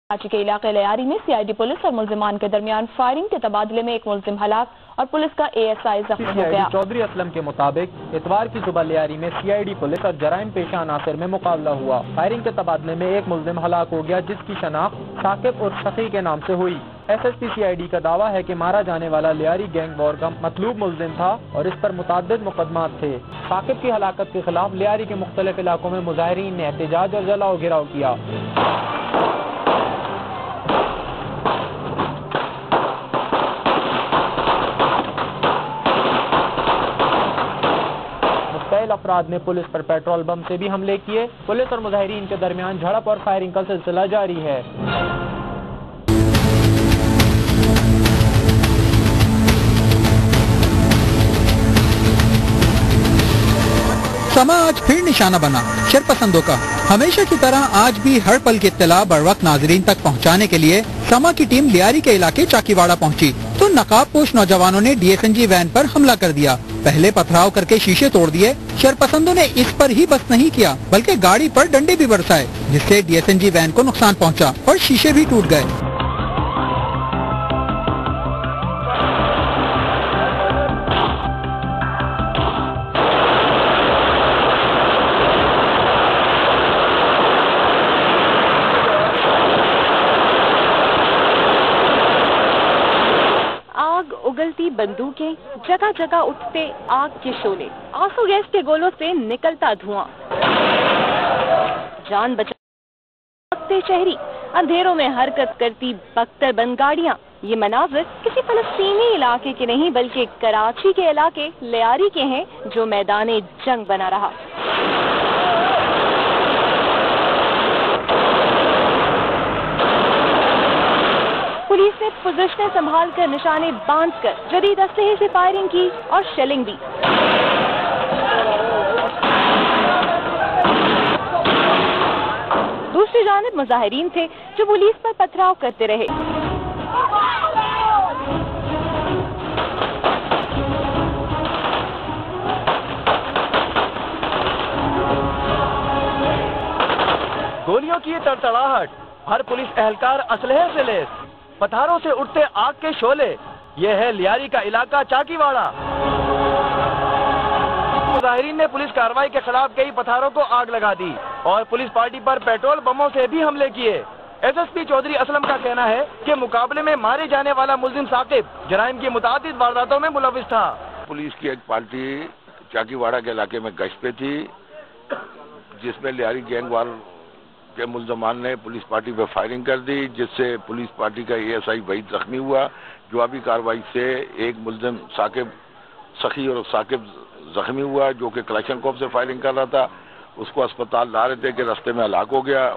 कराची के इलाके लियारी में सीआईडी पुलिस और मुल्जिमान के दरमियान फायरिंग के तबादले में एक मुल्जिम हलाक और पुलिस का एएसआई जख्मी हो गया। चौधरी असलम के मुताबिक इतवार की सुबह लियारी में सीआईडी पुलिस और जराइम पेशा अनासर में मुकाबला हुआ। फायरिंग के तबादले में एक मुल्जिम हलाक हो गया, जिसकी शनाख्त साकिब और सखी के नाम से हुई। एसएसपी सीआईडी का दावा है कि मारा जाने वाला लियारी गैंग वॉर का मतलूब मुल्जिम था और इस पर मुतअद्दिद मुकदमात थे। साकिब की हलाकत के खिलाफ लियारी के मुख्तलिफ इलाकों में मुजाहिरीन ने एहतजाज और जलाओ गिराव किया। अफराद ने पुलिस पर पेट्रोल बम से भी हमले किए। पुलिस और मुजाहिरीन के दरमियान झड़प और फायरिंग का सिलसिला जारी है। समा आज फिर निशाना बना शरपसंदों का। हमेशा की तरह आज भी हर पल की इत्तला बर वक्त नाजरीन तक पहुंचाने के लिए समा की टीम लियारी के इलाके चाकीवाड़ा पहुंची तो नकाबपोश नौजवानों ने डीएसएनजी वैन पर हमला कर दिया। पहले पथराव करके शीशे तोड़ दिए। शरपसंदों ने इस पर ही बस नहीं किया बल्कि गाड़ी पर डंडे भी बरसाए, जिससे डीएसएनजी वैन को नुकसान पहुंचा और शीशे भी टूट गए। उगलती बंदूकें, जगह जगह उठते आग के शोले, आंसू गैस के गोलों से निकलता धुआं, जान बचाते शहरी, अंधेरों में हरकत करती बख्तरबंद गाड़ियां। ये मनाजिर किसी फलस्तीनी इलाके के नहीं बल्कि कराची के इलाके लियारी के हैं, जो मैदान जंग बना रहा। पुलिस ने पोजीशनें संभाल कर निशाने बांधकर जदीद असलहे से फायरिंग की और शेलिंग दी। दूसरी जानिब मुजाहिरीन थे जो पुलिस पर पथराव करते रहे। गोलियों की तड़तड़ाहट, हर पुलिस एहलकार असलहे से लैस, पत्थरों से उठते आग के शोले। यह है लियारी का इलाका चाकीवाड़ा। मुजाहिरीन ने पुलिस कार्रवाई के खिलाफ कई पत्थरों को आग लगा दी और पुलिस पार्टी पर पेट्रोल बमों से भी हमले किए। एसएसपी चौधरी असलम का कहना है कि मुकाबले में मारे जाने वाला मुल्जिम साकिब जराइम की मुतादिद वारदातों में मुलविस था। पुलिस की एक पार्टी चाकीवाड़ा के इलाके में गश्त पे थी, जिसमें लियारी गैंग वार के मुल्जमान ने पुलिस पार्टी पर फायरिंग कर दी, जिससे पुलिस पार्टी का एएसआई वहीद जख्मी हुआ। जवाबी कार्रवाई से एक मुल्जिम साकिब सखी और साकिब जख्मी हुआ, जो कि कलेक्शन कॉप से फायरिंग कर रहा था। उसको अस्पताल ला रहे थे कि रास्ते में हलाक हो गया।